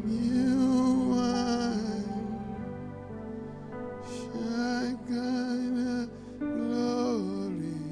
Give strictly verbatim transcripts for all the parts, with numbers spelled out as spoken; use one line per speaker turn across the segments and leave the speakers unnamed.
New wine, Shekinah glory,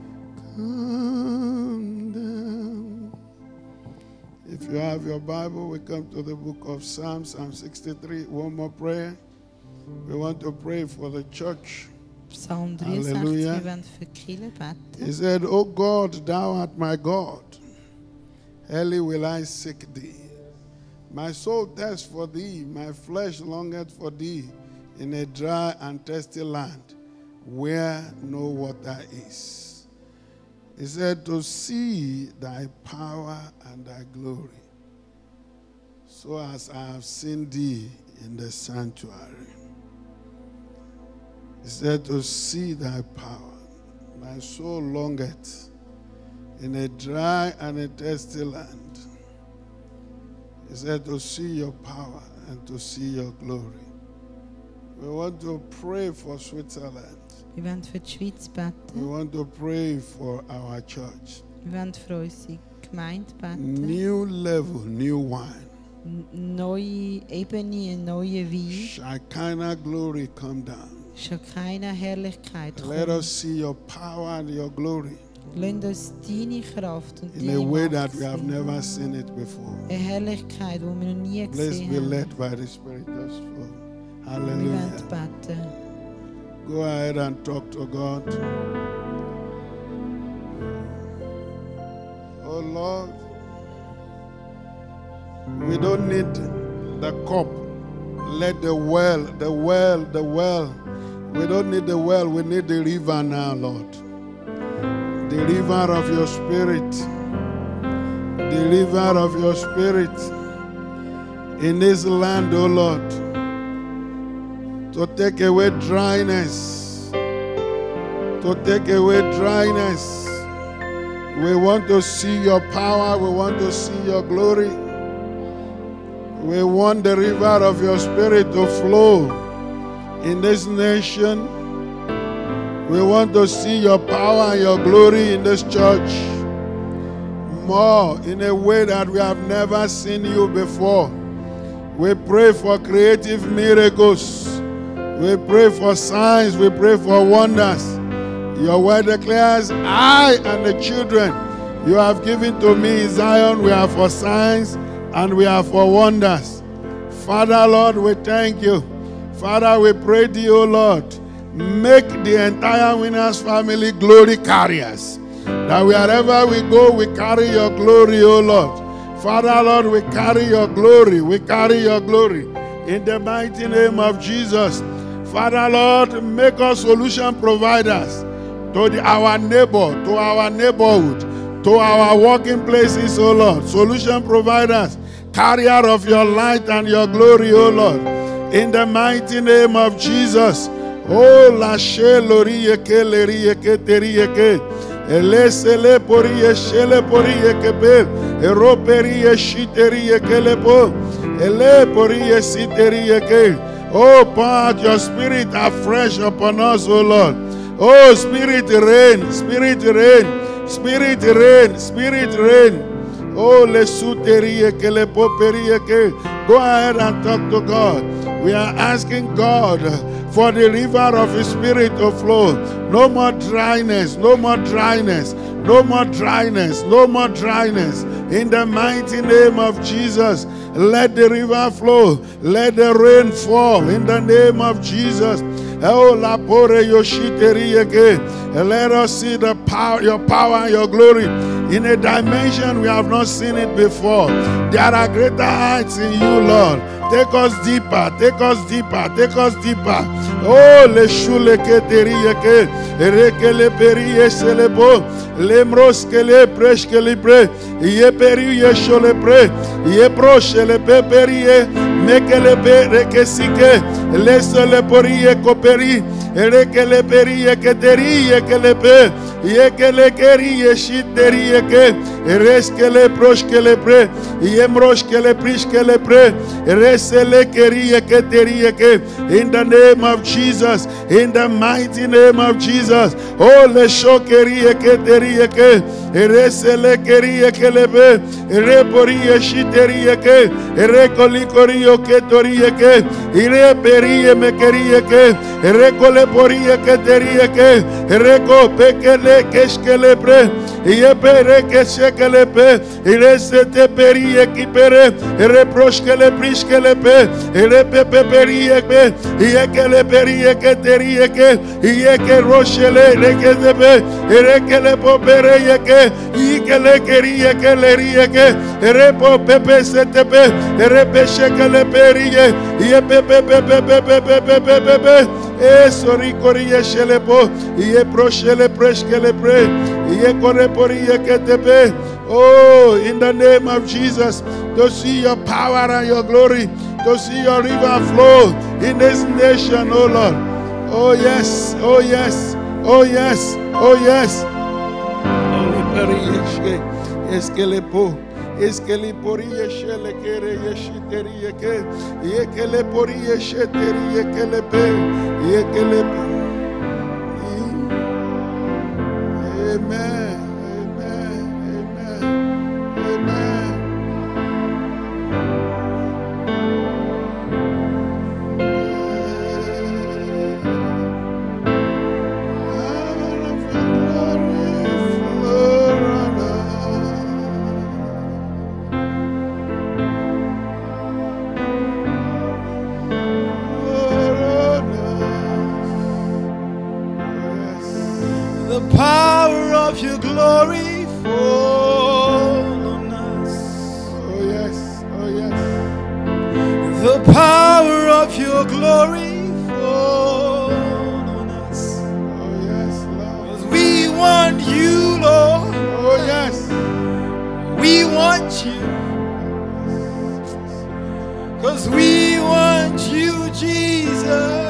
come down. If you have your Bible, we come to the book of Psalms, Psalm sixty-three. One more prayer. We want to pray for the church.
Psalm dreiundsechzig, wir wollen für die Kirche beten.
He said, O God, thou art my God. Early will I seek thee. My soul thirsts for thee, my flesh longeth for thee, in a dry and thirsty land, where no water is. He said, to see thy power and thy glory, so as I have seen thee in the sanctuary. He said, to see thy power. My soul longeth in a dry and a thirsty land. He said, to see your power and to see your glory. We want to pray for Switzerland.
Wir wollen für die Schweiz
We
beten.
want to pray for our church.
Wir wollen für unsere Gemeinde beten.
New level, new wine.
N- Neue Ebene, ein neuer Wein.
Shekinah glory come down.
Schon keine Herrlichkeit
Let
kommen.
us see your power and your glory
Lass uns deine Kraft und
in a
deine
way
Macht
that we have
sehen.
never seen it before.
Eine Herrlichkeit, die wir noch nie
Let's
gesehen
be
haben.
led by the Spirit. Just flow.
Wir
Hallelujah.
wollen beten.
Go ahead and talk to God. Oh Lord, we don't need the cup. Let the well, the well, the well. We don't need the well. We need the river now, Lord. The river of your spirit. The river of your spirit in this land, oh Lord, to take away dryness, to take away dryness. We want to see your power. We want to see your glory. We want the river of your spirit to flow in this nation. We want to see your power and your glory in this church more, in a way that we have never seen you before. We pray for creative miracles. We pray for signs. We pray for wonders. Your word declares, I and the children you have given to me in Zion, we are for signs and we are for wonders. Father, Lord, we thank you. Father, we pray to you, Lord, make the entire Winners family glory carriers. That wherever we go, we carry your glory, O Lord. Father, Lord, we carry your glory. We carry your glory. In the mighty name of Jesus. Father, Lord, make us solution providers to the, our neighbor, to our neighborhood, to our working places, O Lord. Solution providers, carrier of your light and your glory, O Lord. In the mighty name of Jesus. Oh, la shelorie ke lerie ke terie ke. Elesele porie shele porie kebe. Eroperie shiterie ke lepo. Ele porie siterie ke. Oh, pour out your spirit afresh upon us, O Lord. Oh, Spirit reign, Spirit reign, Spirit reign, Spirit reign. Oh, le suterie ke le poperie ke. Go ahead and talk to God. We are asking God for the river of His Spirit to flow. No more dryness, no more dryness, no more dryness, no more dryness. In the mighty name of Jesus, let the river flow. Let the rain fall. In the name of Jesus. Oh, la pore yoshiteri again. Let us see the power, your power and your glory in a dimension we have not seen it before. There are greater heights in you, Lord. Take us deeper, take us deeper, take us deeper. Oh, le shule ke terieke, reke le perie selebo, lemros ke le presh ke le pre, ye peri ye shole pre, ye proche le pe perie, meke le pe reke sike, les le porie koperi, reke le perie ke terie ke le pe, Yekele keri yeshiteri yeke. Reskele proshkele pre. Yemroshkele prishkele pre. Resele keri yeketeri yeke. In the name of Jesus. In the mighty name of Jesus. Oh, le shokeri yeketeri yeke. Resele keri yekelebe. Repori yeshiteri yeke. Rekoli kori yoketori yeke. Ire peri yemekeri yeke. Rekole pori yeketeri yeke. Reko pekele keshkele pre. Yepere keshkele pe. Ire sete peri yekipere. Reproshkele prishkele pe. Ire pepe peri yeke. Yekele peri yeketeri yeke. Yeke roshele rekezebe. Rekele popere yeke. Yekele keri yekele yeke. Repo pepe setepe. Repe shekele peri ye. Yepepe pepe pepe pepe pepe. E sori kori yeshelepo. Ye proshele preshkele pre. Ye kore pori yeketepe. Oh, in the name of Jesus, to see your power and your glory, to see your river flow in this nation, oh Lord. Oh yes, oh yes, oh yes, oh yes. Eskelepo, eskelipori yeshele kere yeshiteri yeke, yekelepori yesheteri yekelepe, yekelepe. Amen.
Your glory fall on us.
Oh yes, oh yes.
The power of your glory fall on us.
Oh yes, Lord.
'Cause we want you, Lord.
Oh yes.
We want you. 'Cause we want you, Jesus.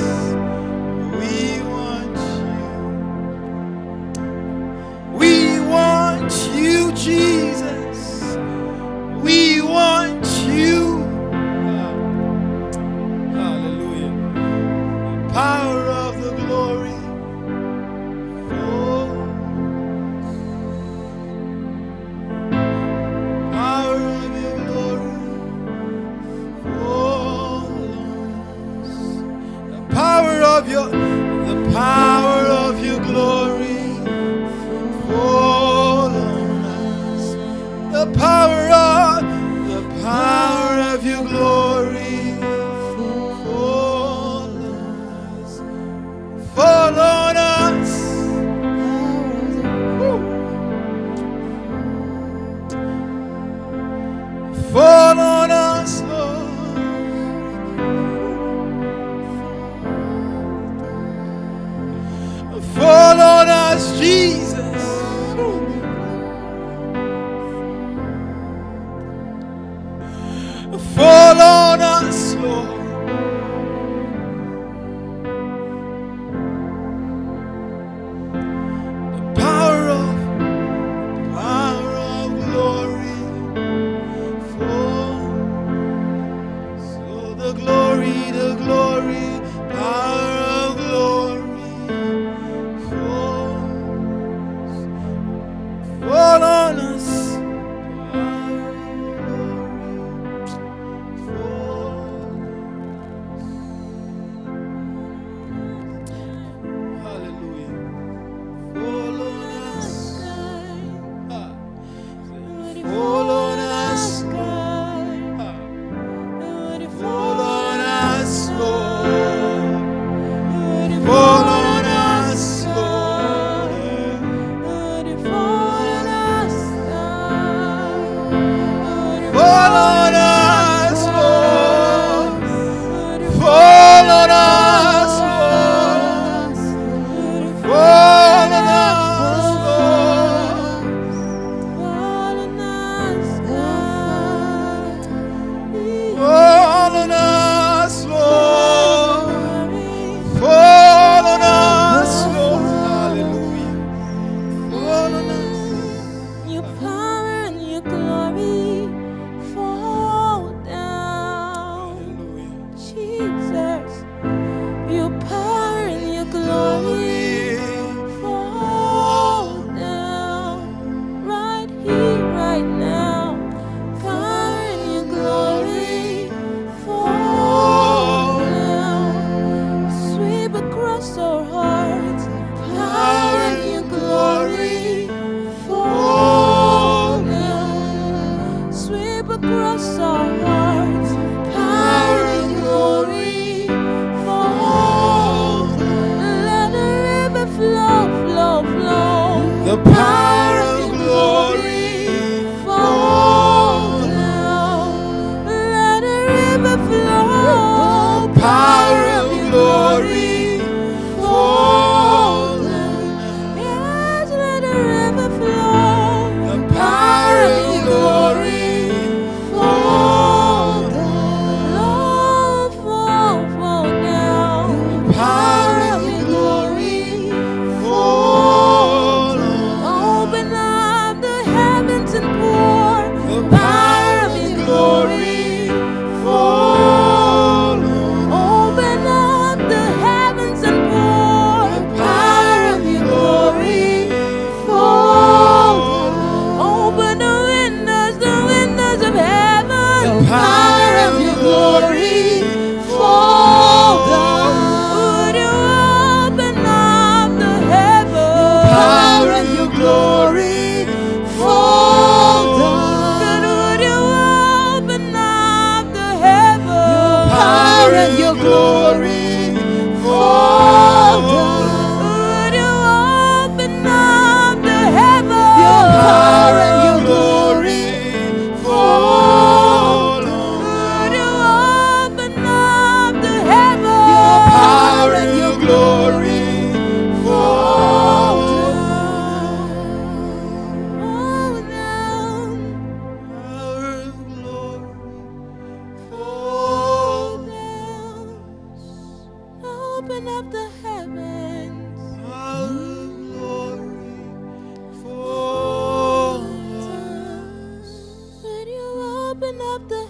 You, Jesus, we want you. Hallelujah. The power of the glory fall. Power of your glory fall. The power of your, the power of your glory fall. The power of, the power of your glory fall on us. Fall on us. Woo. Fall on us, Lord. Fall on us, Jesus. Fall on us, Lord. The power of, power of glory fall. So the glory, the glory, power of glory fall. Fall on us.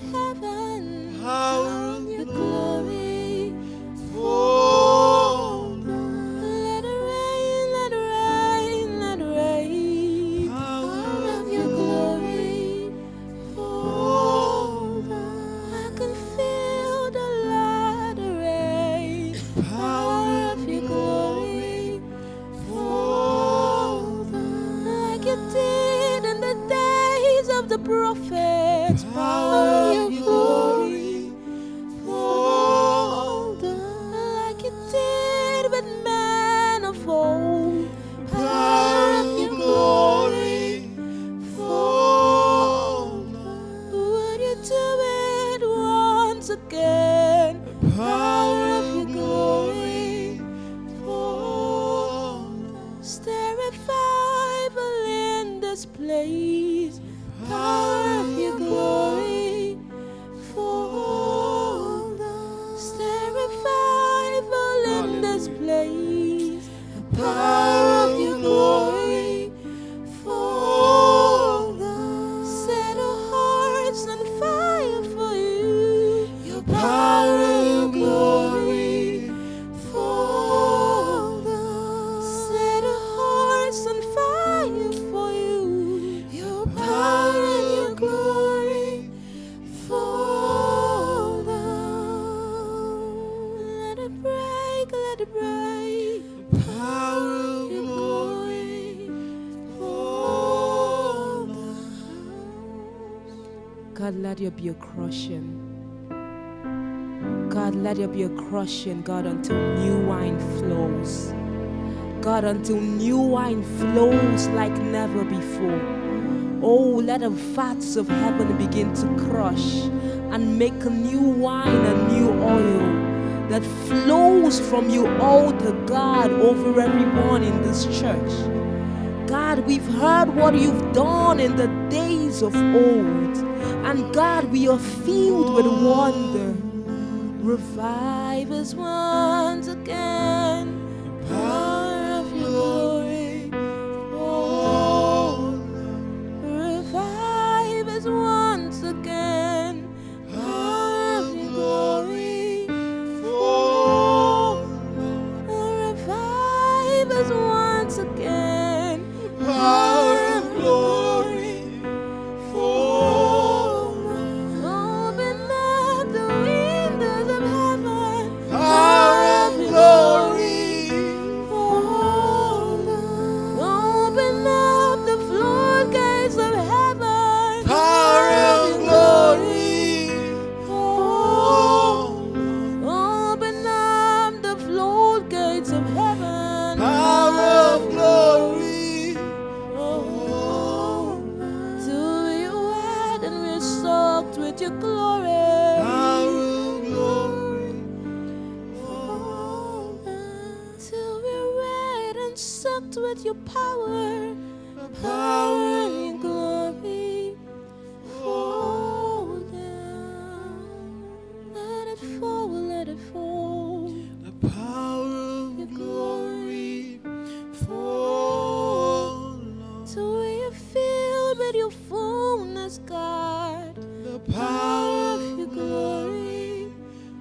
heaven.
Power of
Your
your
glory.
fall down.
Let it rain, let it rain, let it rain.
Power
Of your glory.
fall down.
I can feel the light rain.
Power
Of your glory.
fall down.
Like you did in the days of the prophets.
Power
Of
of
your
your
glory.
glory fall down.
Like you did with man of old.
Power of your glory fall down.
Would you do it once again?
Power of your glory fall down.
Stir revival in this place. Power of your glory fall down. Stir revival in this place. Power of your glory fall down. Set our hearts on fire for you. Your power of your glory fall down. Set our hearts on fire for you. Your power and your glory fall down. Let it break, let it break.
Power of
Your
glory
glory
fall down.
God, let there be a crushing. God, let there be a crushing, God, until new wine flows. God, until new wine flows like never before. Oh, let the vats of heaven begin to crush and make a new wine and new oil that flows from you, altar God, over everyone in this church. God, we've heard what you've done in the days of old. And God, we are filled with wonder. Revive us once again. Power of your glory. Oh, revive us once again. Power of your glory.
Fall
Revive us once again.
Power of glory fall
Open up the windows of heaven.
Power of glory
Fall down. Open up the floodgates of heaven.
Power of glory
Fall.
fall
Open up the floodgates of heaven.
Power of glory
Till we're wet and we're soaked with your glory.
Power of glory
Till we're wet and soaked with your power.
Power
And
of
your glory. Fall down. Let it fall, let it fall.
The power of glory fall
Till we are filled with your fullness, God.
The power
Of your
of
glory.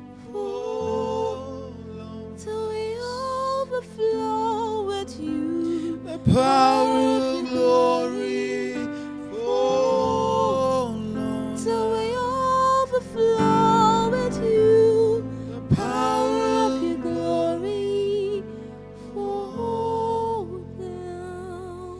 fall
Till we overflow with you.
The power of glory fall
Till we overflow with you.
The
Power
power
of your glory fall down.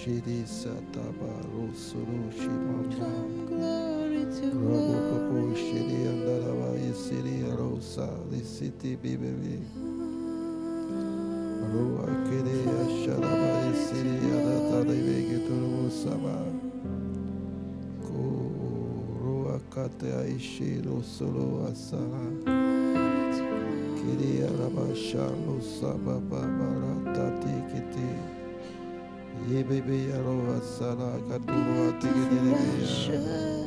Shiri Sataba Rusuru Shimamba.
From glory to
Robo Popo
glory.
Shiri Andarava Yisiri Rosa, the city Bibi. Roa Kiri Asharaba Yisiri Adata Vegetaru Saba. Ko Roa Kate Aishiro Solo Asara. Kiri Araba Shalo Saba Babara Tati Kiti. Ye baby Yaro Asara Kaduru Atigiri.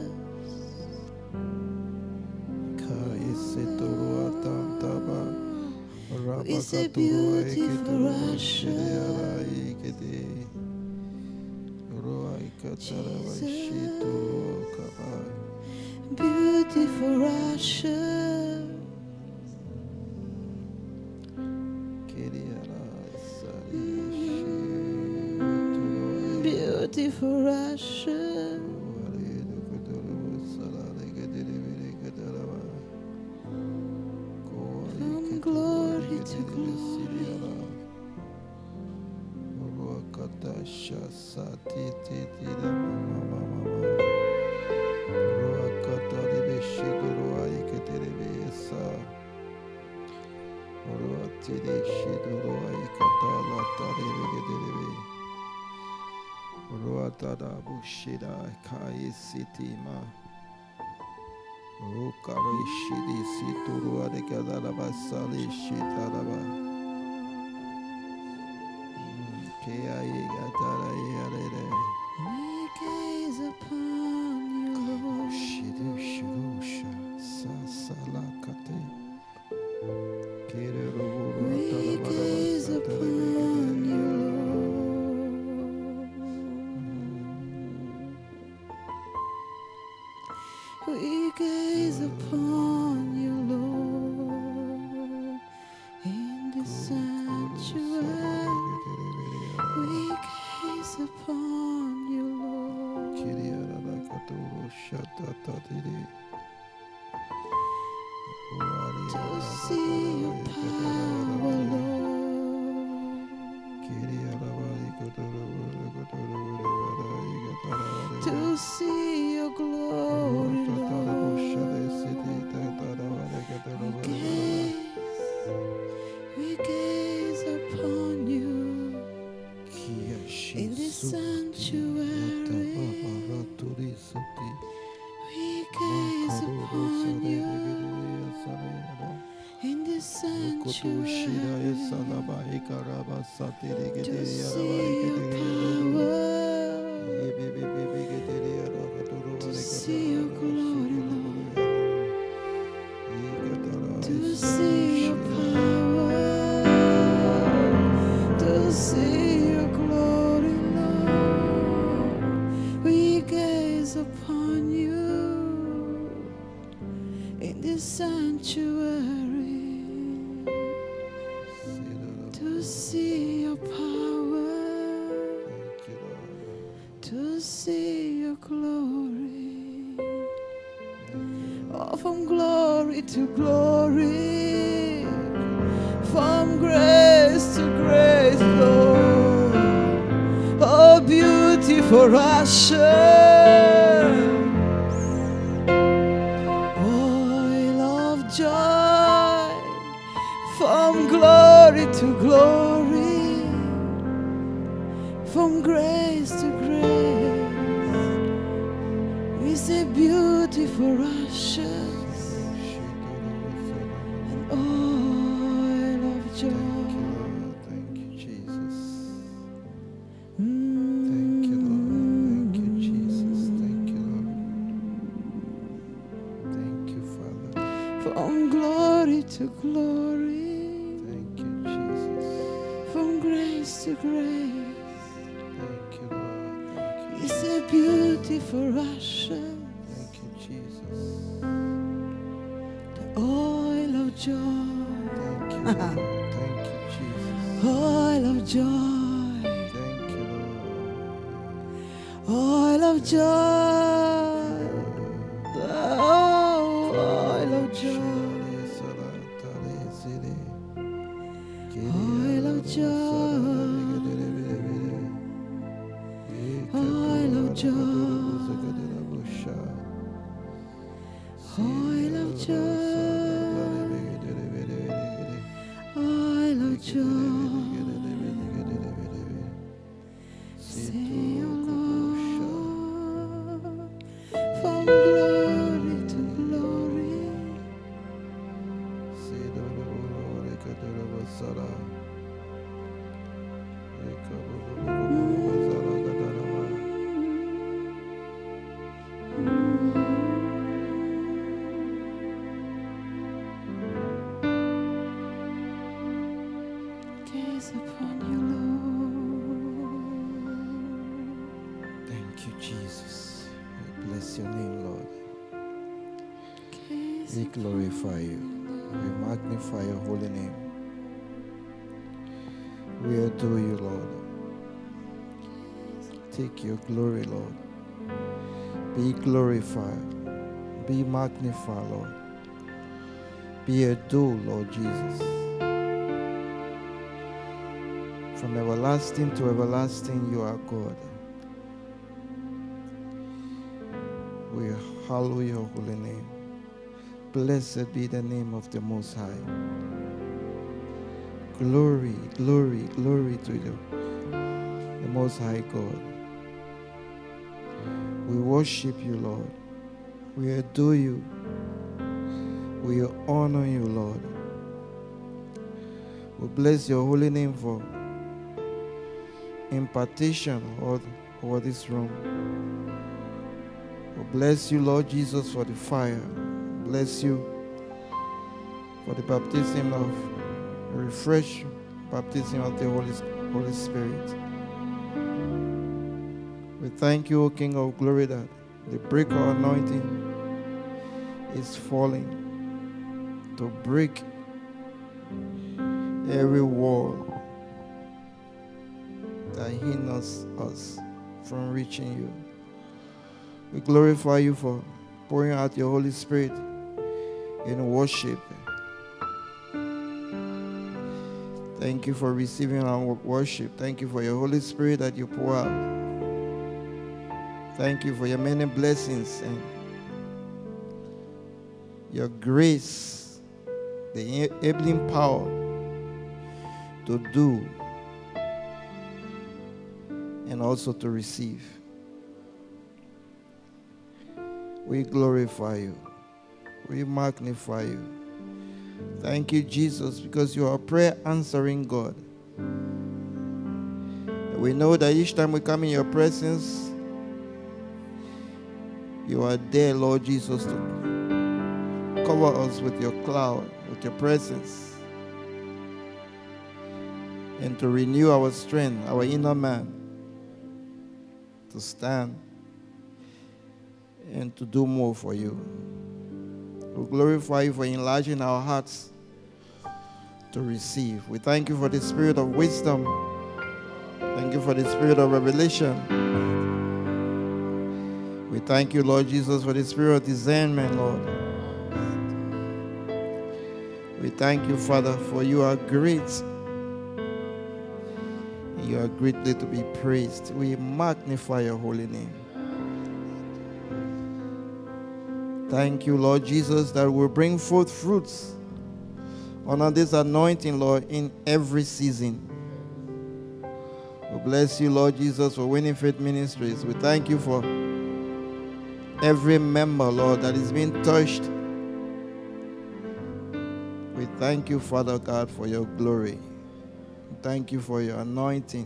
It's a beautiful Russia. Beautiful Russia. Beautiful Russia. From glory to glory.
Bushida Kai City Ma Rukari Shidi Siturua de Kadalaba Sali Shitaraba Kia Gatara Yare
We gaze upon you, Lord.
Shidu Shirusha Sasala Kate Kere
We gaze upon you, Lord. We gaze upon you, Lord, in the sanctuary. We gaze upon you, Lord, to see your power, Lord, to see your glory, Lord. We gaze, we gaze upon you in this sanctuary. We gaze upon you in this sanctuary to see your power, to see your glory, Lord, to see your power, to see your glory, Lord. We gaze upon you in this sanctuary to see your power, to see your glory. Oh, from glory to glory, from grace to grace, Lord. Oh, beautiful Russia, oil of joy, from glory to glory, from grace to grace. We say beautiful Russia, an oil of joy.
Thank you, Jesus.
Mm.
Thank you, Lord. Thank you, Jesus. Thank you, Lord. Thank you, Father.
From glory to glory,
Thank you, Jesus.
from grace to grace.
Thank you, Lord. Thank you.
It's a beautiful Russia,
Thank you, Jesus.
the oil of joy,
Thank you, Lord. Thank you, Jesus.
oil of joy,
Thank you, Lord.
oil of joy, oh, oil of joy, oil of joy, joy, oil of joy, oil of joy. Say, O Lord, from glory to glory. Gaze upon you, Lord.
Thank you, Jesus. We bless your name, Lord.
Gaze
We glorify you. We magnify your holy name. We adore you, Lord. Take your glory, Lord. Be glorified. Be magnified, Lord. Be adored, Lord Jesus. From everlasting to everlasting, you are God. We hallow your holy name. Blessed be the name of the Most High. Glory, glory, glory to you, the Most High God. We worship you, Lord. We adore you. We honor you, Lord. We bless your holy name for impartation over, over this room. We bless you, Lord Jesus, for the fire. Bless you for the baptism of refresh, baptism of the Holy, Holy Spirit. We thank you, O King of Glory, that the breaker anointing is falling to break every wall that hinders us from reaching you. We glorify you for pouring out your Holy Spirit in worship. Thank you for receiving our worship. Thank you for your Holy Spirit that you pour out. Thank you for your many blessings and your grace, the enabling power to do and also to receive. We glorify you. We magnify you. Thank you, Jesus, because you are a prayer answering God. We know that each time we come in your presence, you are there, Lord Jesus, to cover us with your cloud, with your presence, and to renew our strength, our inner man, to stand and to do more for you. We glorify you for enlarging our hearts to receive. We thank you for the spirit of wisdom. Thank you for the spirit of revelation. We thank you, Lord Jesus, for the spirit of discernment, Lord. We thank you, Father, for you are great. You are greatly to be praised. We magnify your holy name. Thank you, Lord Jesus, that will bring forth fruits under this anointing, Lord, in every season. We bless you, Lord Jesus, for Winning Faith Ministries. We thank you for every member, Lord, that is being touched. We thank you, Father God, for your glory. We thank you for your anointing.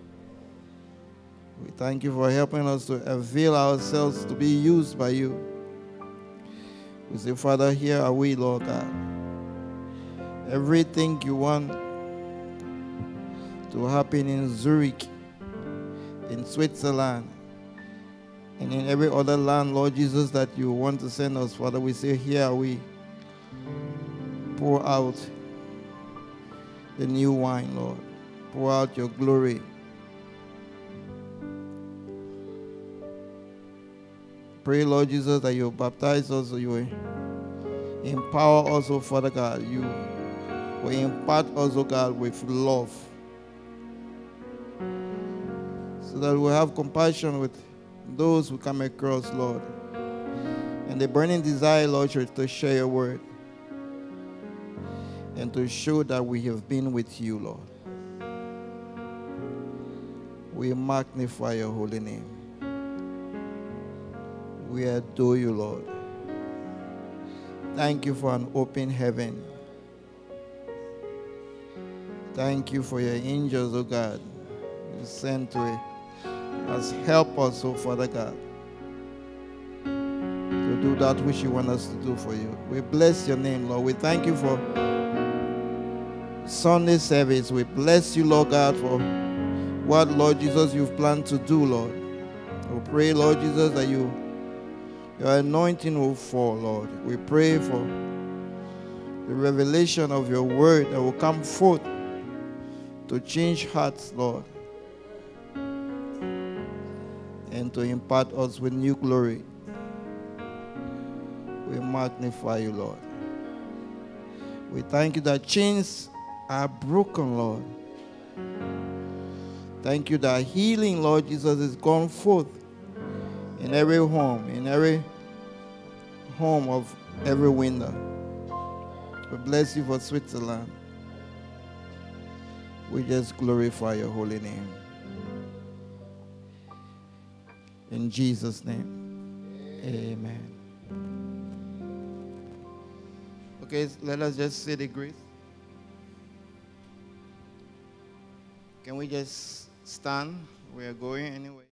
We thank you for helping us to avail ourselves to be used by you. We say, Father, here are we, Lord God. Everything you want to happen in Zurich, in Switzerland, and in every other land, Lord Jesus, that you want to send us, Father, we say, here are we. Pour out the new wine, Lord. Pour out your glory. Pray, Lord Jesus, that you baptize us, you will empower us, oh Father God. You will impart us, oh God, with love, so that we'll have compassion with those who come across, Lord, and the burning desire, Lord, to share your word and to show that we have been with you, Lord. We magnify your holy name. We adore you, Lord. Thank you for an open heaven. Thank you for your angels, oh God, you sent to us. Help us, oh Father God, to do that which you want us to do for you. We bless your name, Lord. We thank you for Sunday service. We bless you, Lord God, for what, Lord Jesus, you've planned to do, Lord. We pray, Lord Jesus, that you your anointing will fall, Lord. We pray for the revelation of your word that will come forth to change hearts, Lord, and to impart us with new glory. We magnify you, Lord. We thank you that chains are broken, Lord. Thank you that healing, Lord Jesus, is gone forth in every home, in every home of every window. We bless you for Switzerland. We just glorify your holy name. In Jesus' name, amen. Okay, let us just say the grace. Can we just stand? We are going anyway.